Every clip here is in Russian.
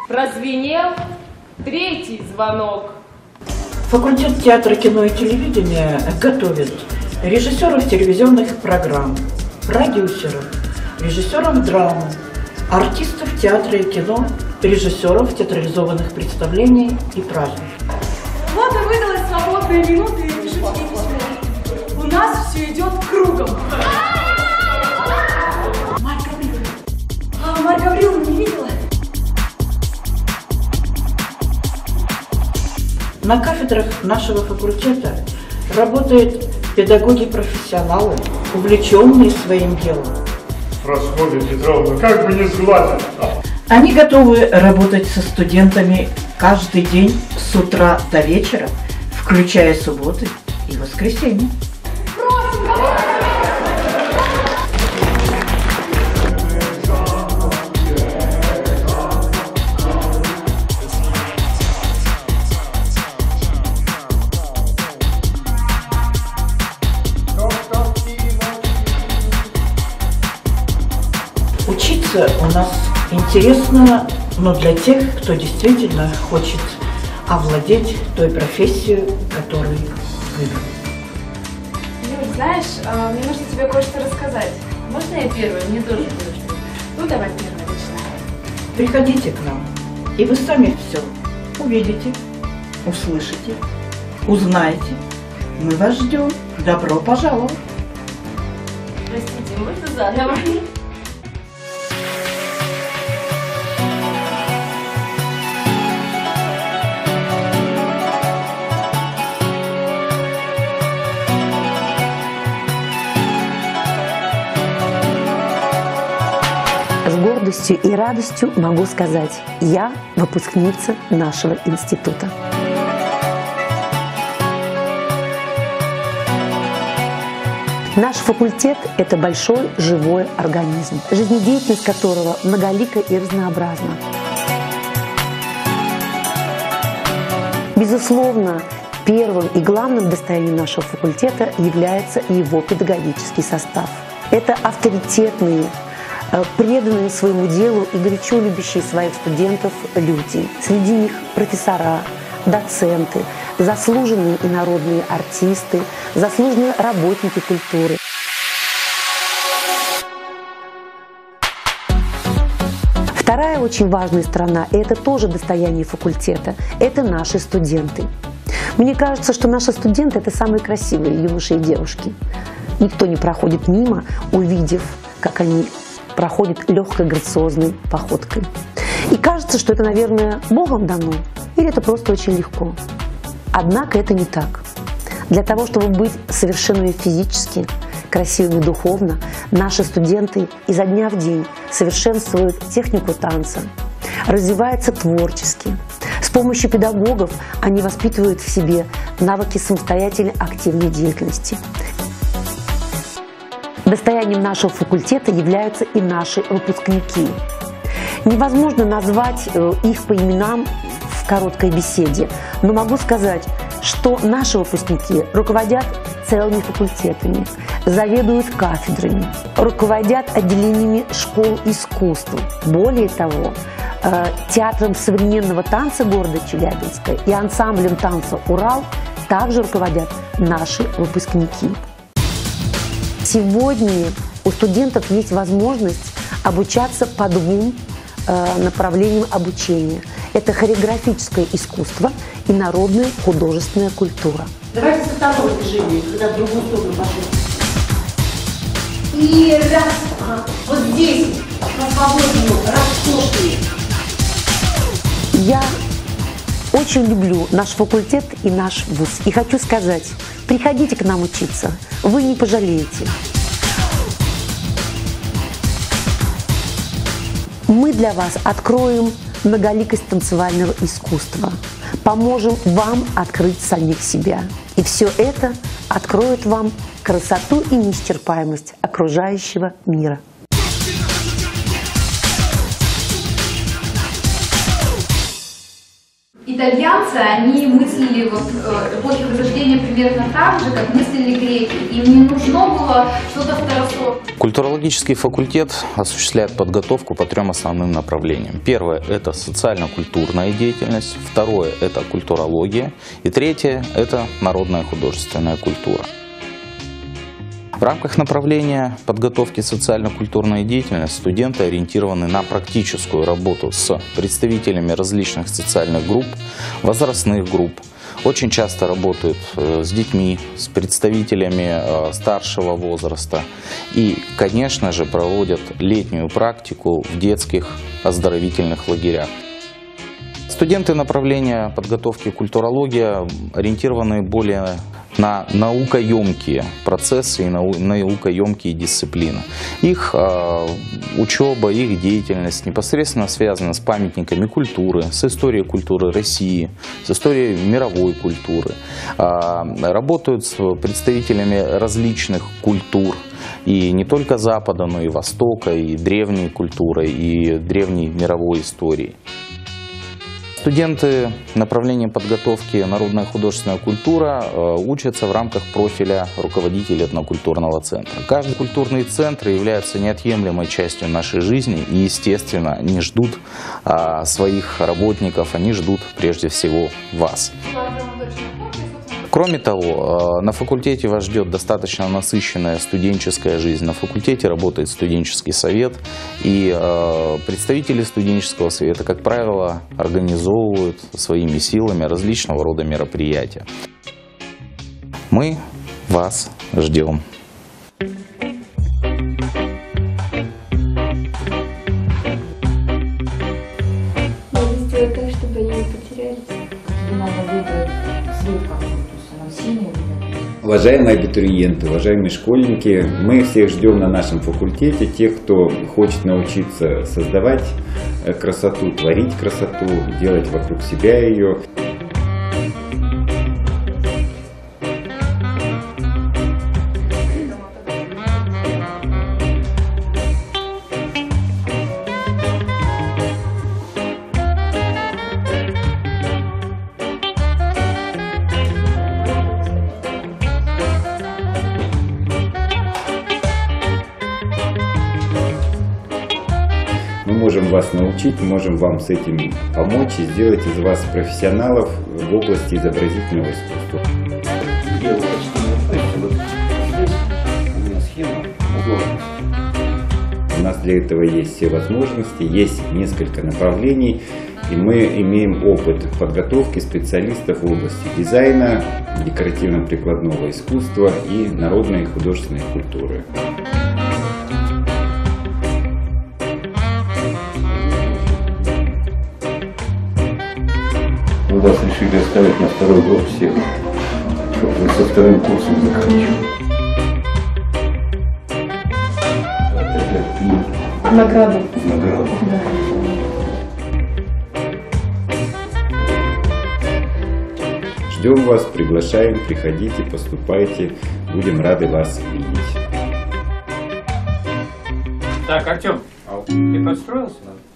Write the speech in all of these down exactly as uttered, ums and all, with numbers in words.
Прозвенел третий звонок. Факультет театра, кино и телевидения готовит режиссеров телевизионных программ, продюсеров, режиссеров драмы, артистов театра и кино, режиссеров театрализованных представлений и праздников. Вот и выдалась свободная минута, и пишите письмо. У нас все идет кругом. Марья Гавриловна. А, Марья Гавриловна не видела? На кафедрах нашего факультета работают педагоги-профессионалы, увлеченные своим делом. Прасковья Петровна, как бы не сгладить. Они готовы работать со студентами каждый день с утра до вечера, включая субботы и воскресенья. Учиться у нас интересно, но для тех, кто действительно хочет овладеть той профессией, которую выбрал. Юль, знаешь, мне нужно тебе кое-что рассказать. Можно я первая? Мне тоже кое-что. Ну, давай первая, начинаем. Приходите к нам, и вы сами все увидите, услышите, узнаете. Мы вас ждем. Добро пожаловать. Простите, можно заново? С гордостью и радостью могу сказать, я выпускница нашего института. Наш факультет – это большой живой организм, жизнедеятельность которого многолика и разнообразна. Безусловно, первым и главным достоянием нашего факультета является его педагогический состав. Это авторитетные, преданные своему делу и горячо любящие своих студентов люди. Среди них профессора, доценты, заслуженные и народные артисты, заслуженные работники культуры. Вторая очень важная сторона, и это тоже достояние факультета, это наши студенты. Мне кажется, что наши студенты – это самые красивые юноши и девушки. Никто не проходит мимо, увидев, как они проходят легкой, грациозной походкой. И кажется, что это, наверное, Богом дано, или это просто очень легко. Однако это не так. Для того, чтобы быть совершенными физически, красивыми духовно, наши студенты изо дня в день совершенствуют технику танца, развиваются творчески. С помощью педагогов они воспитывают в себе навыки самостоятельной активной деятельности. Достоянием нашего факультета являются и наши выпускники. Невозможно назвать их по именам в короткой беседе, но могу сказать, что наши выпускники руководят целыми факультетами, заведуют кафедрами, руководят отделениями школ искусств. Более того, театром современного танца города Челябинска и ансамблем танца «Урал» также руководят наши выпускники. Сегодня у студентов есть возможность обучаться по двум э, направлениям обучения. Это хореографическое искусство и народная художественная культура. Давайте со второго движения, когда в другую сторону пошли. И раз, ага, вот здесь, по свободному, распошли. Я очень люблю наш факультет и наш вуз. И хочу сказать, приходите к нам учиться, вы не пожалеете. Мы для вас откроем многоликость танцевального искусства, поможем вам открыть самих себя. И все это откроет вам красоту и неисчерпаемость окружающего мира. Итальянцы, они мыслили вот, э, эпохи Возрождения примерно так же, как мыслили греки. Им не нужно было что-то второсортное. Культурологический факультет осуществляет подготовку по трем основным направлениям. Первое – это социально-культурная деятельность, второе – это культурология, и третье – это народная художественная культура. В рамках направления подготовки социально-культурной деятельности студенты ориентированы на практическую работу с представителями различных социальных групп, возрастных групп. Очень часто работают с детьми, с представителями старшего возраста и, конечно же, проводят летнюю практику в детских оздоровительных лагерях. Студенты направления подготовки культурология ориентированы более на наукоемкие процессы и наукоемкие дисциплины. Их э, учеба, их деятельность непосредственно связана с памятниками культуры, с историей культуры России, с историей мировой культуры. Э, работают с представителями различных культур, и не только Запада, но и Востока, и древней культуры, и древней мировой истории. Студенты направления подготовки «Народная художественная культура» учатся в рамках профиля руководителя этнокультурного центра. Каждый культурный центр является неотъемлемой частью нашей жизни и, естественно, они ждут а, своих работников, они ждут прежде всего вас. Кроме того, на факультете вас ждет достаточно насыщенная студенческая жизнь. На факультете работает студенческий совет, и представители студенческого совета, как правило, организовывают своими силами различного рода мероприятия. Мы вас ждем. Надо сделать так, чтобы они не потерялись. Надо выбрать цвет какой-то, синий. Уважаемые абитуриенты, уважаемые школьники, мы всех ждем на нашем факультете, тех, кто хочет научиться создавать красоту, творить красоту, делать вокруг себя ее. Мы можем вас научить, можем вам с этим помочь и сделать из вас профессионалов в области изобразительного искусства. У нас для этого есть все возможности, есть несколько направлений, и мы имеем опыт подготовки специалистов в области дизайна, декоративно-прикладного искусства и народной и художественной культуры. Мы вас решили оставить на второй год всех, чтобы вы со вторым курсом заканчивали. Награду. Награду. Да. Ждем вас, приглашаем, приходите, поступайте, будем рады вас видеть. Так, Артем, ты подстроился?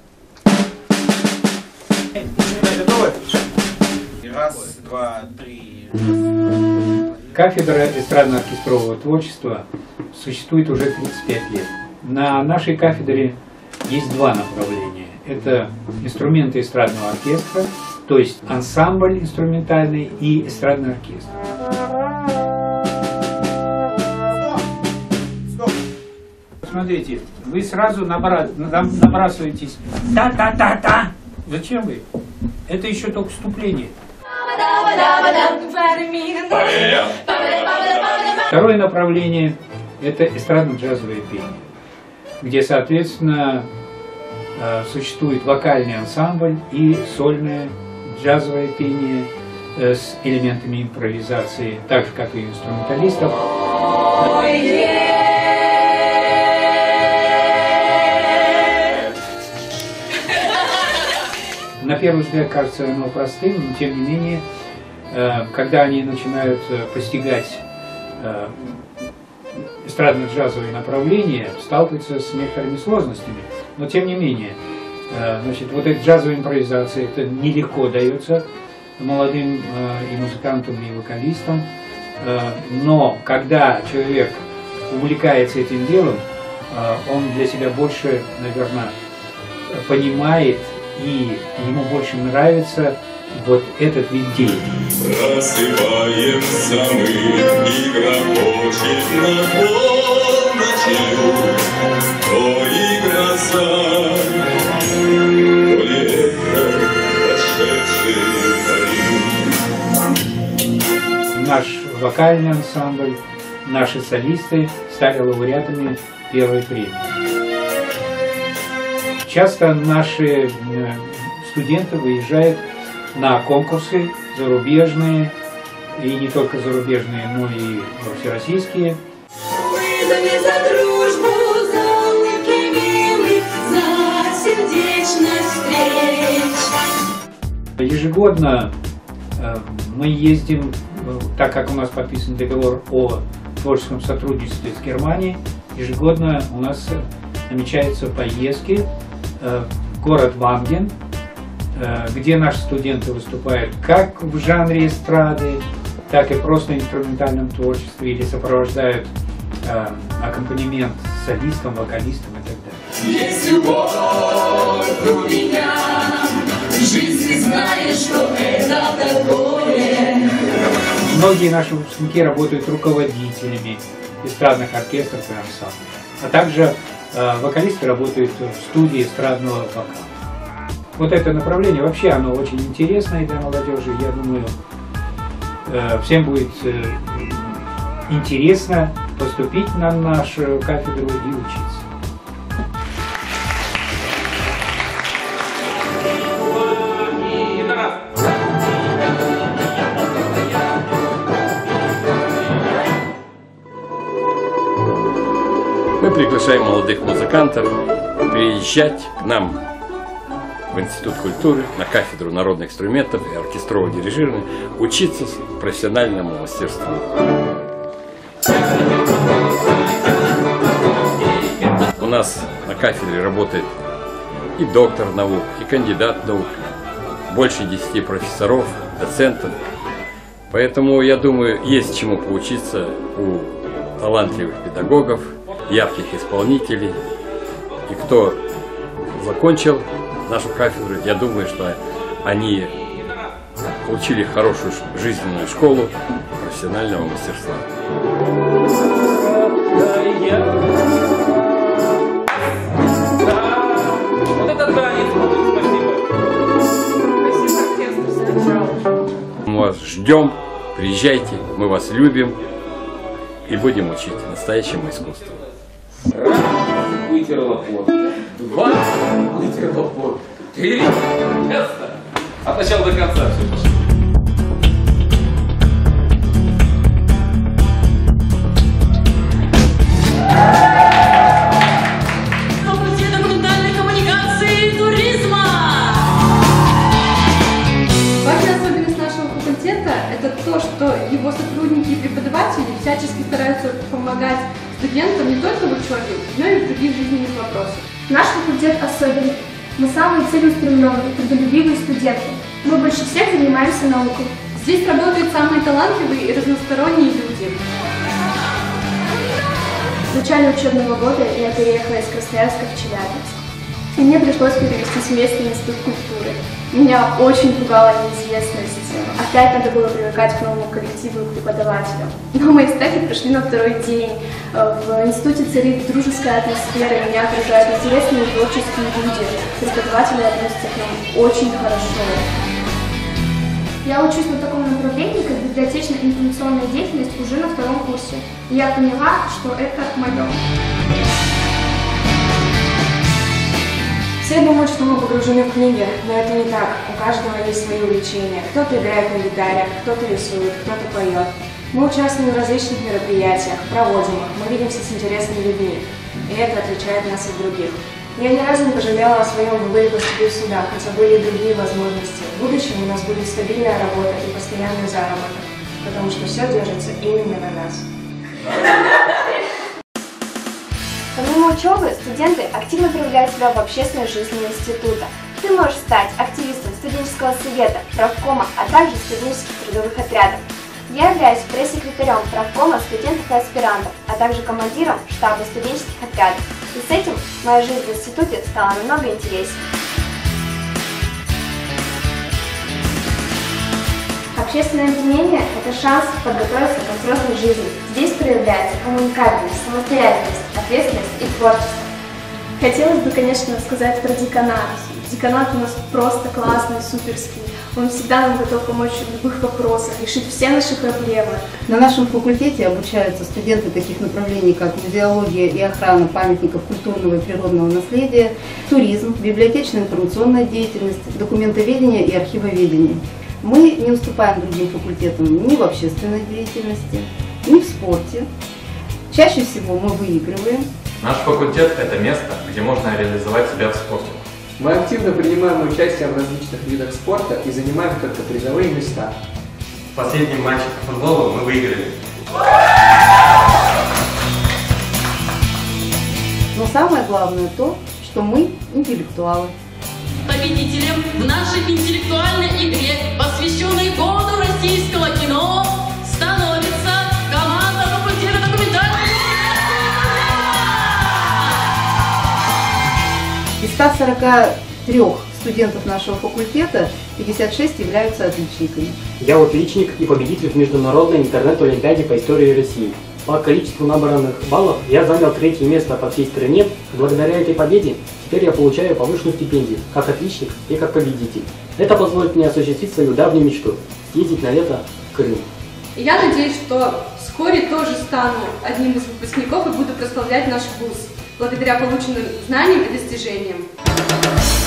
Раз, два, три. Кафедра эстрадно-оркестрового творчества существует уже тридцать пять лет. На нашей кафедре есть два направления. Это инструменты эстрадного оркестра, то есть ансамбль инструментальный и эстрадный оркестр. Смотрите, вы сразу набра... набрасываетесь та-та-та-та. Зачем вы? Это еще только вступление. Второе направление – это эстрадно-джазовое пение, где, соответственно, существует вокальный ансамбль и сольное джазовое пение с элементами импровизации, так же, как и инструменталистов. На первый взгляд кажется оно простым, но тем не менее, когда они начинают постигать эстрадно-джазовые направления, сталкиваются с некоторыми сложностями. Но тем не менее, значит, вот эта джазовая импровизация, это нелегко дается молодым и музыкантам, и вокалистам. Но когда человек увлекается этим делом, он для себя больше, наверное, понимает и ему больше нравится вот этот вид деятельности. Просыпаемся мы, и грохочет на полночью, то ли гроза, то ли эхо прошедшей зари. Наш вокальный ансамбль, наши солисты стали лауреатами первой премии. Часто наши студенты выезжают на конкурсы зарубежные, и не только зарубежные, но и всероссийские. Выдали за дружбу, за улыбки милых, за сердечность встреч. Ежегодно э, мы ездим, э, так как у нас подписан договор о творческом сотрудничестве с Германией, ежегодно у нас намечаются поездки э, в город Ванген, где наши студенты выступают как в жанре эстрады, так и просто в инструментальном творчестве или сопровождают э, аккомпанемент солистам, вокалистам и так далее. Есть любовь у меня, в жизни знаешь, что это такое. Многие наши выпускники работают руководителями эстрадных оркестров и ансамблей, а также э, вокалисты работают в студии эстрадного вокала. Вот это направление вообще оно очень интересное для молодежи. Я думаю, всем будет интересно поступить на нашу кафедру и учиться. Мы приглашаем молодых музыкантов приезжать к нам в Институт культуры, на кафедру народных инструментов и оркестрового дирижирования, учиться профессиональному мастерству. У нас на кафедре работает и доктор наук, и кандидат наук, больше десяти профессоров, доцентов. Поэтому, я думаю, есть чему поучиться у талантливых педагогов, ярких исполнителей. И кто закончил нашу кафедру, я думаю, что они получили хорошую жизненную школу профессионального мастерства. Вот это танец, спасибо. Мы вас ждем, приезжайте, мы вас любим и будем учить настоящему искусству. Раз, вытерла пот. Два, вытерла пот. Три, ясно. От начала до конца все пошло. Важная особенность нашего факультета – это то, что его сотрудники и преподаватели всячески стараются помогать студентам не только в учебе, но и в других жизненных вопросах. Наш факультет особенный. Мы самые целеустремленные, трудолюбивые студенты. Мы больше всех занимаемся наукой. Здесь работают самые талантливые и разносторонние люди. В начале учебного года я переехала из Красноярска в Челябинск. И мне пришлось перевестись в местный институт культуры. Меня очень пугала неизвестность. Опять надо было привыкать к новому коллективу и преподавателям. Но мои ставки прошли на второй день. В институте царит дружеская атмосфера, меня окружают интересные творческие люди. Преподаватели относятся к нам очень хорошо. Я учусь на таком направлении, как библиотечно-информационная деятельность, уже на втором курсе. И я поняла, что это мое. Все думают, что мы погружены в книги, но это не так. У каждого есть свои увлечения. Кто-то играет на гитаре, кто-то рисует, кто-то поет. Мы участвуем в различных мероприятиях, проводим их, мы видимся с интересными людьми. И это отличает нас от других. Я ни разу не пожалела о своем выборе поступить сюда, хотя были и другие возможности. В будущем у нас будет стабильная работа и постоянный заработок, потому что все держится именно на нас. Помимо учебы, студенты активно проявляют себя в общественной жизни института. Ты можешь стать активистом студенческого совета, правкома, а также студенческих трудовых отрядов. Я являюсь пресс-секретарем правкома студентов и аспирантов, а также командиром штаба студенческих отрядов. И с этим моя жизнь в институте стала намного интереснее. Общественное объединение – это шанс подготовиться к взрослой жизни. Здесь проявляется коммуникабельность, самостоятельность, ответственность и творчество. Хотелось бы, конечно, сказать про деканат. Деканат у нас просто классный, суперский. Он всегда нам готов помочь в любых вопросах, решить все наши проблемы. На нашем факультете обучаются студенты таких направлений, как музеология и охрана памятников культурного и природного наследия, туризм, библиотечная информационная деятельность, документоведение и архивоведение. Мы не уступаем другим факультетам ни в общественной деятельности, ни в спорте. Чаще всего мы выигрываем. Наш факультет – это место, где можно реализовать себя в спорте. Мы активно принимаем участие в различных видах спорта и занимаем только призовые места. В последнем матче по футболу мы выиграли. Но самое главное то, что мы интеллектуалы. Победителем в нашей интеллектуальной игре, посвященной году российского кино, становится команда факультета документального. Из ста сорока трёх студентов нашего факультета пятьдесят шесть являются отличниками. Я отличник и победитель в международной интернет-олимпиаде по истории России. По количеству набранных баллов я занял третье место по всей стране. Благодаря этой победе теперь я получаю повышенную стипендию, как отличник и как победитель. Это позволит мне осуществить свою давнюю мечту – съездить на лето в Крым. Я надеюсь, что вскоре тоже стану одним из выпускников и буду прославлять наш вуз благодаря полученным знаниям и достижениям.